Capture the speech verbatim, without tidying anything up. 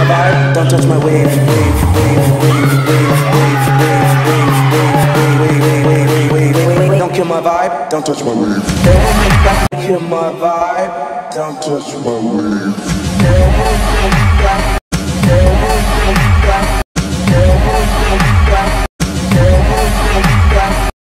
my vibe, don't touch my wave, wave, wave, wave, wave, wave, wave, wave, wave, wave, wave, wave, wave, wave, don't kill my vibe, don't touch my wave. Don't kill my vibe, don't touch my wave.